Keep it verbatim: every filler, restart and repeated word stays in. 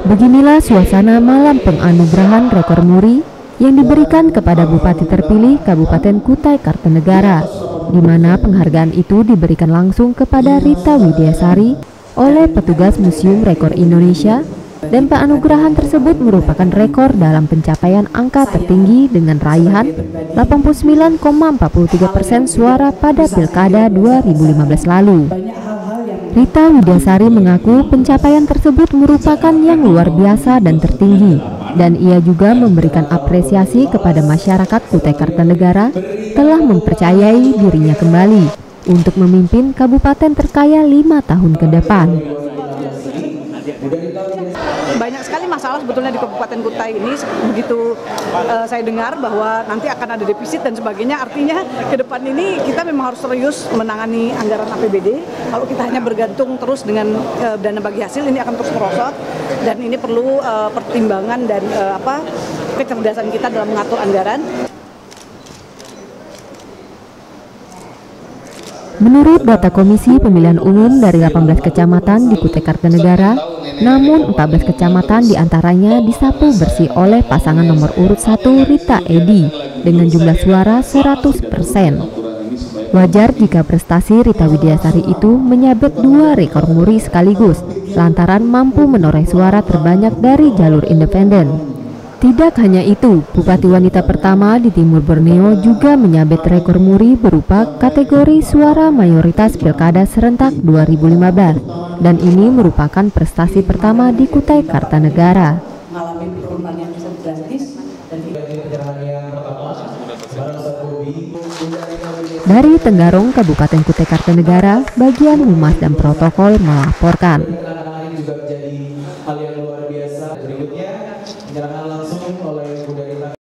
Beginilah suasana malam penganugerahan rekor muri yang diberikan kepada Bupati terpilih Kabupaten Kutai Kartanegara, di mana penghargaan itu diberikan langsung kepada Rita Widiasari oleh petugas Museum Rekor Indonesia, dan penganugerahan tersebut merupakan rekor dalam pencapaian angka tertinggi dengan raihan delapan puluh sembilan koma empat tiga persen suara pada Pilkada dua ribu lima belas lalu. Rita Widiasari mengaku pencapaian tersebut merupakan yang luar biasa dan tertinggi, dan ia juga memberikan apresiasi kepada masyarakat Kutai Kartanegara telah mempercayai dirinya kembali untuk memimpin kabupaten terkaya lima tahun ke depan. Banyak sekali masalah sebetulnya di Kabupaten Kutai ini. Begitu uh, saya dengar bahwa nanti akan ada defisit dan sebagainya, artinya ke depan ini kita memang harus serius menangani anggaran A P B D. Kalau kita hanya bergantung terus dengan uh, dana bagi hasil, ini akan terus merosot, dan ini perlu uh, pertimbangan dan uh, apa kecerdasan kita dalam mengatur anggaran. Menurut data Komisi Pemilihan Umum dari delapan belas kecamatan di Kutai Kartanegara, namun empat belas kecamatan diantaranya disapu bersih oleh pasangan nomor urut satu Rita Edi dengan jumlah suara seratus persen. Wajar jika prestasi Rita Widiasari itu menyabet dua rekor muri sekaligus, lantaran mampu menoreh suara terbanyak dari jalur independen. Tidak hanya itu, Bupati wanita pertama di Timur Borneo juga menyabet rekor muri berupa kategori suara mayoritas Pilkada serentak dua ribu lima belas, dan ini merupakan prestasi pertama di Kutai Kartanegara. Dari Tenggarong, Kabupaten Kutai Kartanegara, bagian Humas dan Protokol melaporkan. Berikutnya, penyerahan langsung oleh